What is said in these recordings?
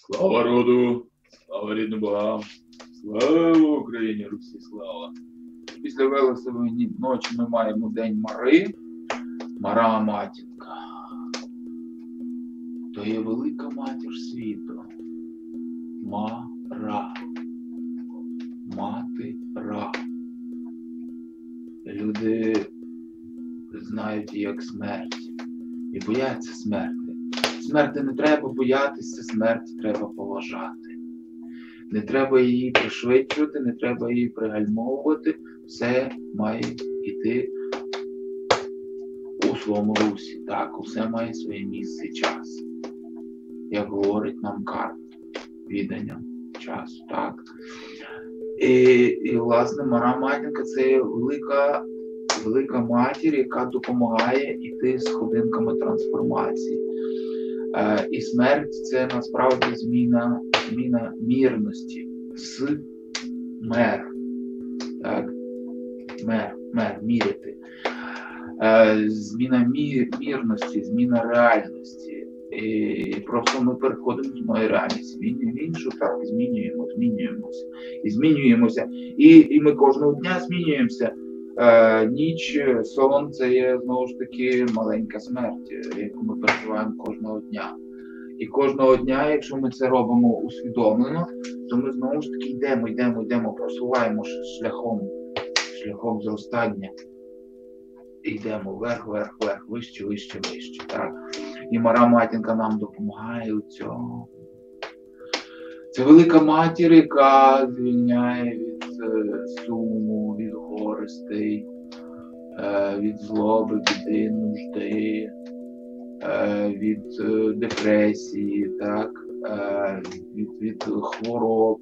Слава роду, слава рідним богам, слава Україні, Русі, слава. Після Велесової ночі ми маємо День Мари, Мара матінка. То є велика матір світу. Мара. Мати Ра. Люди знають її як смерть і бояться смерті. Смерті не треба боятися, смерть треба поважати. Не треба її пришвидшувати, не треба її пригальмовувати. Все має йти у своєму русі. Так, усе має своє місце і час. Як говорить нам карта відання часу. Так. І власне, Мара матінка – це велика матір, яка допомагає йти сходинками трансформації. І смерть – це насправді зміна мірності з мер. Так? Мер, міряти. Зміна мірності, зміна реальності. І просто ми переходимо з одної реальності в іншу, так, змінюємося. І ми кожного дня змінюємося. Ніч, сон – це є, знову ж таки, маленька смерть, яку ми переживаємо кожного дня. І кожного дня, якщо ми це робимо усвідомлено, то ми знову ж таки йдемо, просуваємо шляхом зростання. Йдемо вверх, вище. Так? І Мара матінка нам допомагає у цьому. Це велика матір, яка звільняє від суму, від горестей, від злоби, біди, нужди, від депресії, так? Від хвороб.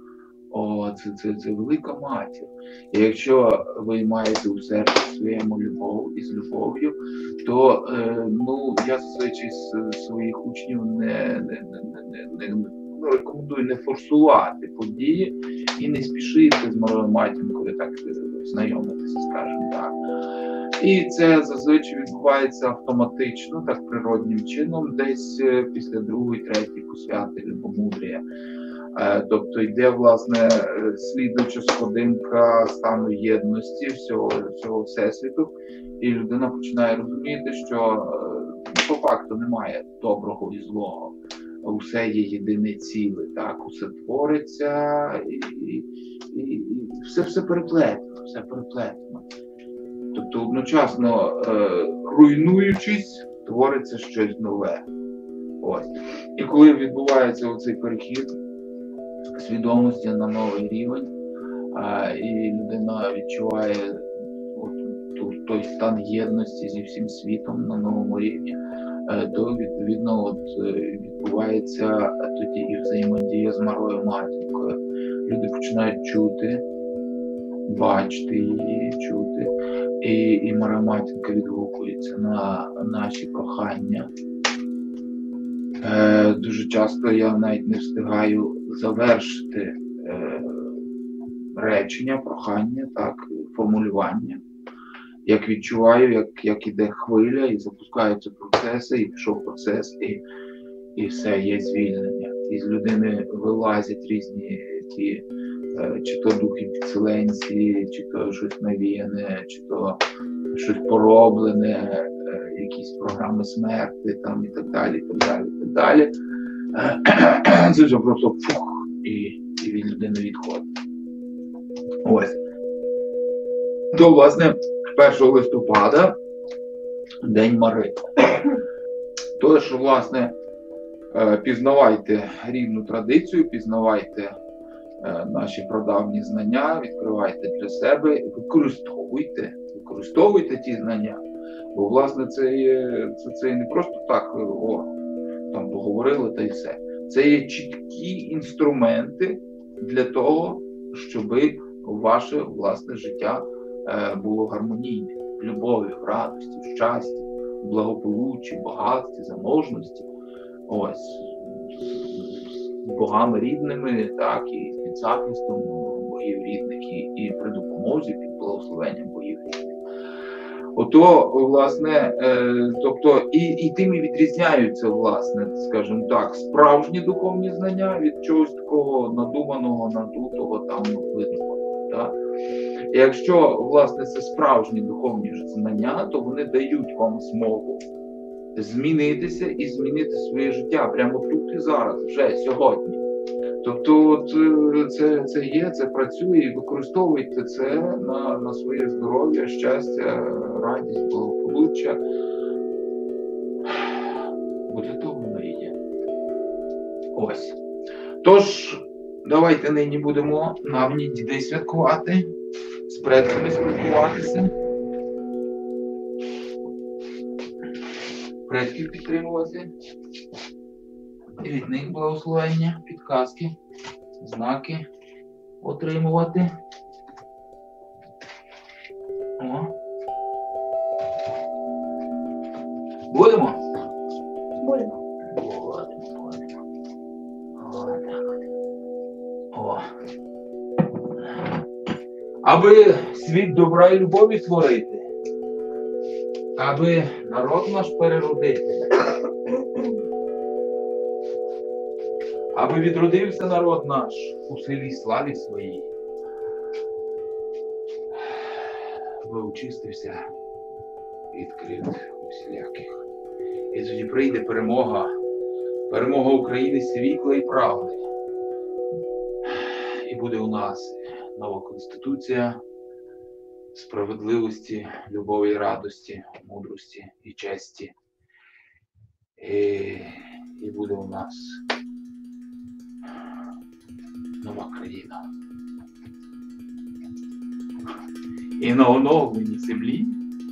Це велика матір. І якщо ви маєте у серці своєму любов і з любов'ю, то я зазвичай своїх учнів не рекомендую не форсувати події і не спішити з Марою матінкою так знайомитися, скажімо так. І це зазвичай відбувається автоматично, так природнім чином, десь після другої, третьої посвяти любомудрія. Тобто йде, власне, слідуюча сходинка стану єдності всього Всесвіту, і людина починає розуміти, що по факту немає доброго і злого. Усе є єдине ціле, так, усе твориться і все переплетено. Тобто одночасно руйнуючись, твориться щось нове. Ось. І коли відбувається оцей перехід свідомості на новий рівень, і людина відчуває той стан єдності зі всім світом на новому рівні, то відповідно відбувається тоді і взаємодія з Марою матінкою. Люди починають чути, бачити її, чути, і Мара матінка відгукується на наші прохання. Дуже часто я навіть не встигаю завершити речення, прохання, так, формулювання. Як відчуваю, як іде хвиля, і запускаються процеси, і пішов процес, і все, є звільнення. І з людини вилазять різні ті, чи то духи підселенці, чи то щось навіяне, чи то щось пороблене, якісь програми смерти, там, і так далі. Це вже просто фух, і від людини відходить. Ось. То, власне, 1 листопада День Мари. То, що, власне, пізнавайте рідну традицію, пізнавайте наші прадавні знання, відкривайте для себе, використовуйте ті знання. Бо, власне, це не просто так, там поговорили та й все. Це є чіткі інструменти для того, щоб ваше власне життя було гармонійне, в любові, в радості, в щасті, в благополуччі, в багатстві, заможності. Ось, з богами рідними, так, і під захистом богів рідних, і при допомозі, під благословенням богів рідних. Ото, власне, тобто і тим і відрізняються, власне, скажімо так, справжні духовні знання від чогось такого надуманого, надутого, там, видуманого. Так? І якщо, власне, це справжні духовні знання, то вони дають вам змогу змінитися і змінити своє життя прямо тут і зараз, вже сьогодні. Тобто от, це є, це працює, і використовуйте це на своє здоров'я, щастя, радість, благополуччя. Бо для того воно і є. Ось. Тож, давайте нині будемо навні дітей святкувати, з предками спілкуватися, предків підтримувати. І від них благословення, підказки, знаки отримувати. О. Будемо? Будемо. Будемо. О, так от. О. Аби світ добра і любові створити, аби народ наш переродити, аби відродився народ наш у силі славі своїй, аби очистився від кривд усіляких. І тоді прийде перемога, перемога України світла і правди. І буде у нас нова Конституція справедливості, любові і радості, мудрості і честі. І буде у нас нова країна. І на оновленій землі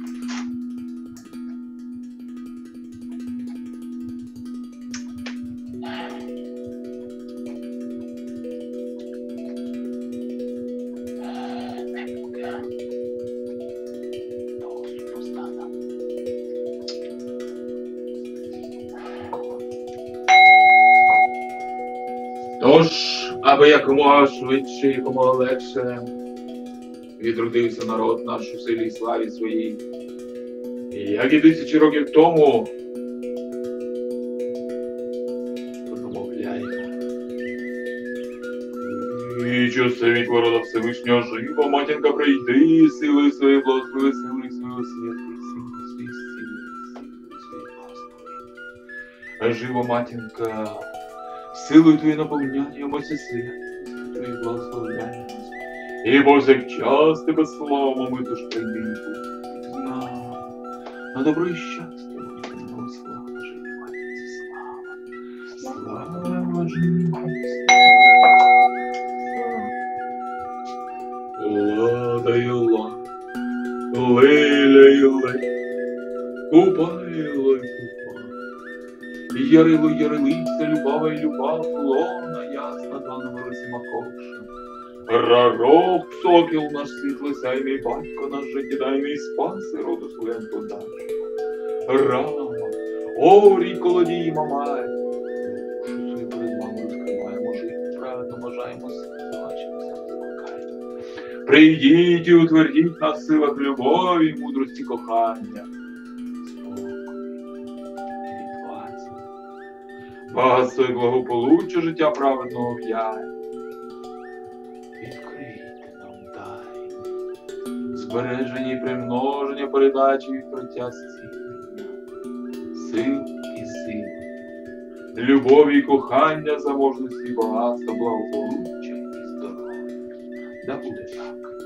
не буде того супостата. Тож, аби якомога швидше, якомога легше відродився народ наш у силі і славі своїй. І як і 1000 років тому промовляємо. І часи від ворота Всевишнього жива, матінка, прийди, силою своєї благослови, силою свого світу, силою своєї сили, силою своєї благослови. Жива, матінка, силою твоєю наповняємо свят, твоєю благословляємо. І повсякчас тебе слава, ми тож прийди з нами. На добро і щастя, Божому слава, живі матінці, слава. Слава, живі матінці. Лада і лада, лиля і лиля, купайло й купа. Ярило й ярилиця, любава й люба, лона ясна, дана росі макоша. Рарок, сокіл наш світлосяйний, батько наш життєдайний, спаси роду своєм подальшого. Рама, орій колодій мамай, душу свою перед мамою скриваємо, жити праведно бажаємо, бачимося, закликаємо. Прийдіть і утвердіть нас в силах любові, мудрості, кохання, спокою, відваці, багатство і благополуччя, життя праведного в'яє. Відкрийте нам тайни, збереження і примноження, передачі і відкриття зцілення, сил і сили, любові і кохання, заможності і багатства, благополуччя і здоров'я. Да буде так.